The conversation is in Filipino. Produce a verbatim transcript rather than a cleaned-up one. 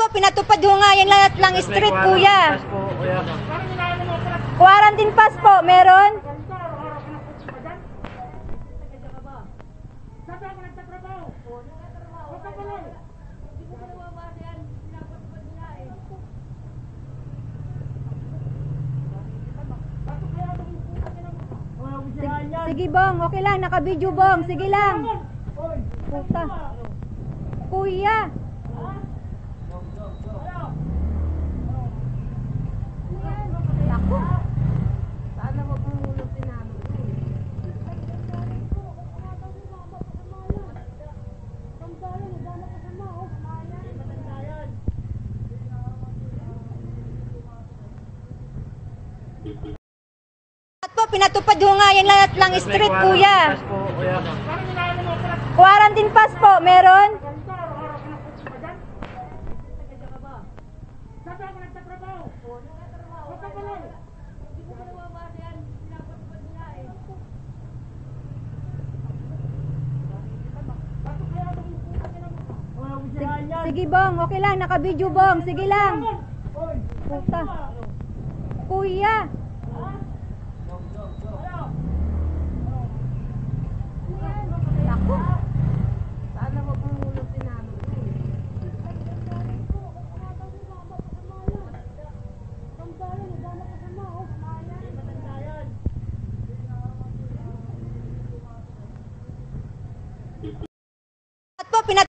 pinatupad ho nga yan lahat lang street, kuya. Quarantine pass po, meron? Sige bong, okay lang, naka-video bong, sige lang. Puta. Kuya. Naku. Sana wag mong ulog si namin. At po, pinatupad ho nga yan lahat lang street, kuya. Quarantine pass po, meron? Sige bong, okay lang, naka-video bong, sige lang. Puta. Kuya. Naku. Sana wag mong ulog si namin. At po, pinat